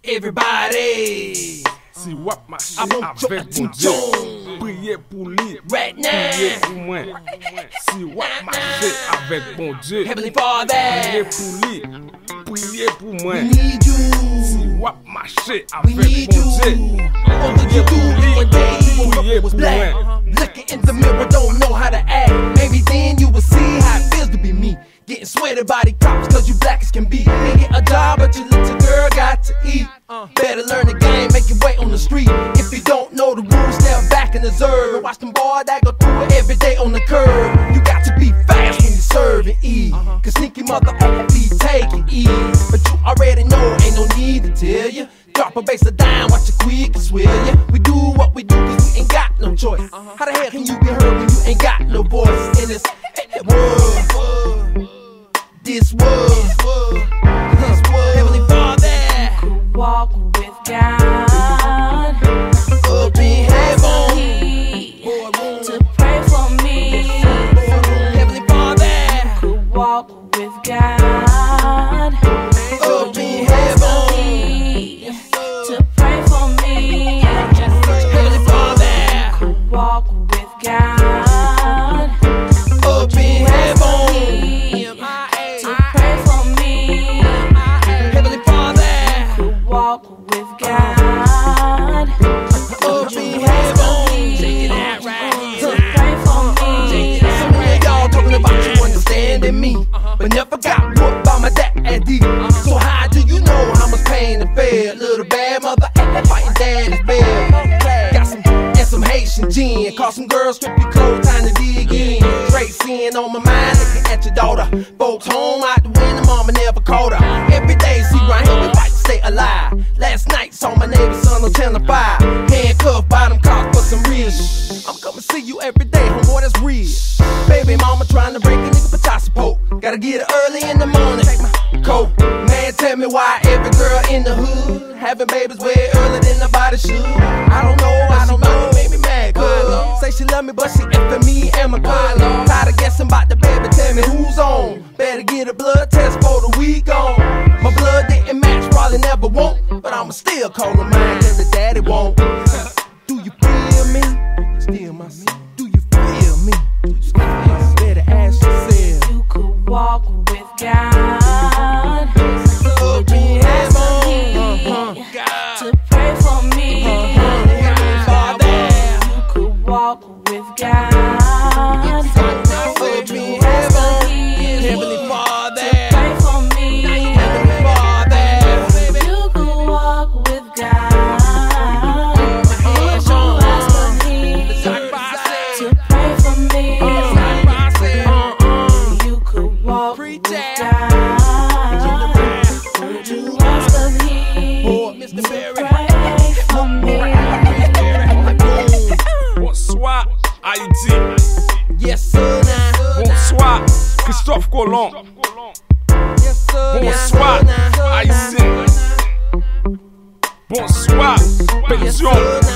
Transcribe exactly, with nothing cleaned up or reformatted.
Everybody, si wap mache avec mon Dieu, priez pour lui, right now. priez pour moi. Si wap mache avec mon Dieu, Heavenly priez Father, pour lui, priez pour moi. we need you. Si wap mache We avec need mon Dieu, you. What would you do one day you priez was pour black? moi. Looking in the mirror, don't know how to act. Maybe then you will see how it feels to be me. Getting sweated by the cops cause you black as can be. Ain't get a job but you little girl got to eat. Better learn the game, make your way on the street. If you don't know the rules, step back and observe. And watch them boys that go through it every day on the curb. You got to be fast when you serve and eat, cause sneaky mother be taking ease. But you already know, ain't no need to tell you. Drop a bass a dime, watch your quick and swear ya. We do what we do cause we ain't got no choice. How the hell can you be heard when you ain't got no voice in this world? This world, this world. Heavenly Father, could walk with God up in heaven, to pray for me. Heavenly Father, Could walk with God up in heaven, to pray for me. Heavenly Father, Could walk with God up in heaven, to pray for me. Heavenly Father, Could walk with God up in heaven. to pray for me. Some of y'all talking about you understanding me, but never got whooped by my daddy. So how do you know how much pain and fear? Little bad mother fighting daddy's bed. Got some and some Haitian gin. Call some girls, strip your clothes, time to dig in. Straight sin on my mind, looking at your daughter. Folks home out the window, mama never called her. Every day see right here, we fight to stay alive. Last night saw my neighbor's son on channel five, handcuffed by them cops for some real shit. I'm coming see you every day, homeboy, that's real. Baby mama trying to break a nigga for child support. Gotta get it early in the morning, take my coat. Man, tell me why every girl in the hood having babies way earlier than nobody should. I don't know, I don't know, make me mad, cuz say she love me, but she effing me and my cuz. Tired of guessing about the baby, tell me who's on. Better get a blood test for the week on. My blood didn't match, probably never won't, but I'ma still call her mine, cause the daddy won't. Do you feel me? Still my son. Do you feel me? Better ask yourself. You could walk with God Up in heaven, to pray for me. Heavenly Father, You could walk with God up in heaven, Heavenly Father, pray for me. Heavenly Father, You could walk with God if you ask of me to pray for me. You could walk with God if you ask of me to pray for me. Bonsoir Haïti, yes sir, now. bonsoir Christophe Colomb, Yes sir, bonsoir now. Haïtien, bonsoir Yes Pension. sir,